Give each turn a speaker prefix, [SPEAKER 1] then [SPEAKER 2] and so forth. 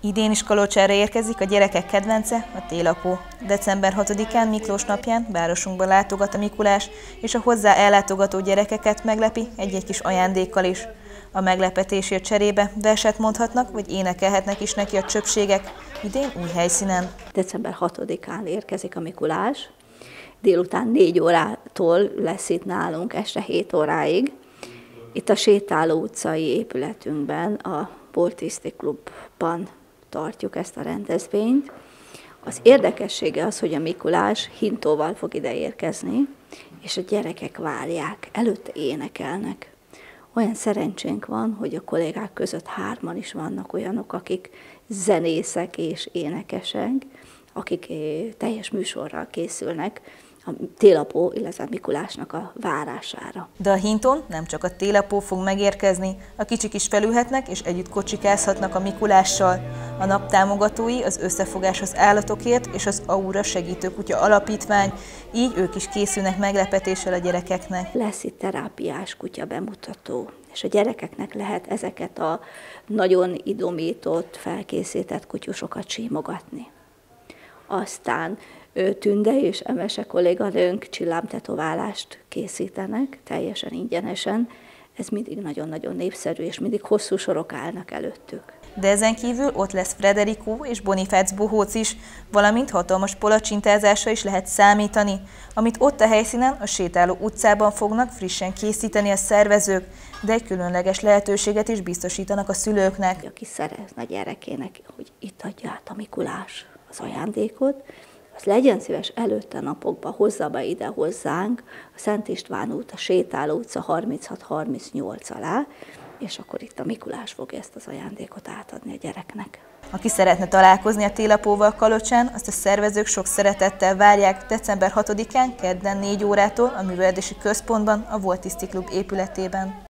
[SPEAKER 1] Idén is Kalocsára érkezik a gyerekek kedvence, a télapó. December 6-án, Miklós napján városunkba látogat a Mikulás, és a hozzá ellátogató gyerekeket meglepi egy-egy kis ajándékkal is. A meglepetésért cserébe verset mondhatnak, vagy énekelhetnek is neki a csöpségek, idén új helyszínen.
[SPEAKER 2] December 6-án érkezik a Mikulás, délután 4 órától lesz itt nálunk, este 7 óráig. Itt a Sétáló utcai épületünkben, a Boltiszti Klubban tartjuk ezt a rendezvényt. Az érdekessége az, hogy a Mikulás hintóval fog ide érkezni, és a gyerekek várják, előtte énekelnek. Olyan szerencsénk van, hogy a kollégák között 3-an is vannak olyanok, akik zenészek és énekesek, akik teljes műsorral készülnek a télapó, illetve a Mikulásnak a várására.
[SPEAKER 1] De a hintón nem csak a télapó fog megérkezni, a kicsik is felülhetnek és együtt kocsikázhatnak a Mikulással. A nap támogatói az Összefogás az Állatokért és az Aura Segítőkutya Alapítvány, így ők is készülnek meglepetéssel a gyerekeknek.
[SPEAKER 2] Lesz itt terápiás kutya bemutató, és a gyerekeknek lehet ezeket a nagyon idomított, felkészített kutyusokat simogatni. Aztán Tünde és Emese kolléganőnk csillámtetoválást készítenek, teljesen ingyenesen. Ez mindig nagyon-nagyon népszerű, és mindig hosszú sorok állnak előttük.
[SPEAKER 1] De ezen kívül ott lesz Frederico és Bonifác bohóc is, valamint hatalmas palacsintázásra is lehet számítani, amit ott a helyszínen, a Sétáló utcában fognak frissen készíteni a szervezők, de egy különleges lehetőséget is biztosítanak a szülőknek.
[SPEAKER 2] Aki szeretne gyerekének, hogy itt adja át a Mikulás az ajándékot, az legyen szíves előtte napokban hozza be ide hozzánk a Szent István út, a Sétáló utca 36-38 alá, és akkor itt a Mikulás fogja ezt az ajándékot átadni a gyereknek.
[SPEAKER 1] Aki szeretne találkozni a télapóval Kalocsán, azt a szervezők sok szeretettel várják december 6-án, kedden 4 órától a Művelődési Központban, a Boltiszti Klub épületében.